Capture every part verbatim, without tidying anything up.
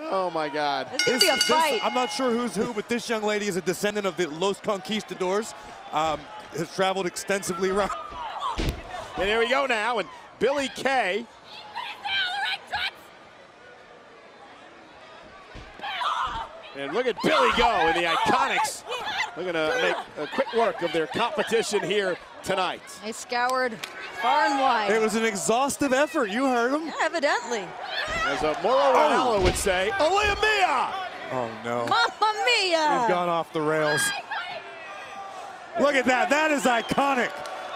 Oh my God. It's gonna be a fight. This, I'm not sure who's who, but this young lady is a descendant of the Los Conquistadors. Um, has traveled extensively around. And here we go now, and Billie Kay. And look at Billie go in the IIconics. They're gonna make a quick work of their competition here tonight. They scoured far and wide. It was an exhaustive effort. You heard him. Yeah, evidently. As a Moro Ranallo would say, Aleyah Mia! Oh no. Mamma mia! We've gone off the rails. Look at that. That is iconic.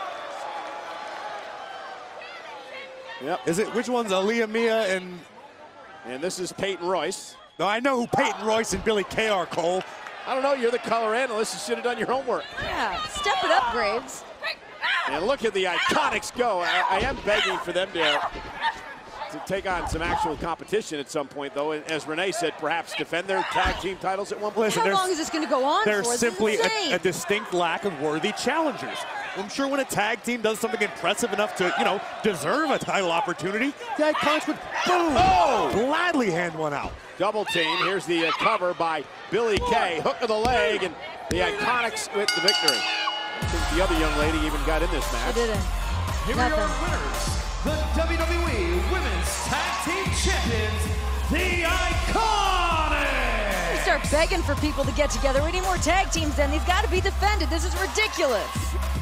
Yep. Is it, which one's Aleyah Mia and? And this is Peyton Royce. No, I know who Peyton Royce and Billie Kay are, Cole. I don't know, you're the color analyst. You should have done your homework. Yeah, step it up, Graves. And look at the IIconics go. I, I am begging for them to, to take on some actual competition at some point, though. And as Renee said, perhaps defend their tag team titles at one point. Listen, How long is this going to go on There's for? simply a, a distinct lack of worthy challengers. I'm sure when a tag team does something impressive enough to, you know, deserve a title opportunity, the IIconics would, boom, oh! gladly hand one out. Double team. Here's the uh, cover by Billie Kay. Hook of the leg, and the IIconics with the victory. I think the other young lady even got in this match. I didn't. Here Nothing. are your winners, the W W E Women's Tag Team Champions, the IIconics! We start begging for people to get together. We need more tag teams then. These got to be defended. This is ridiculous.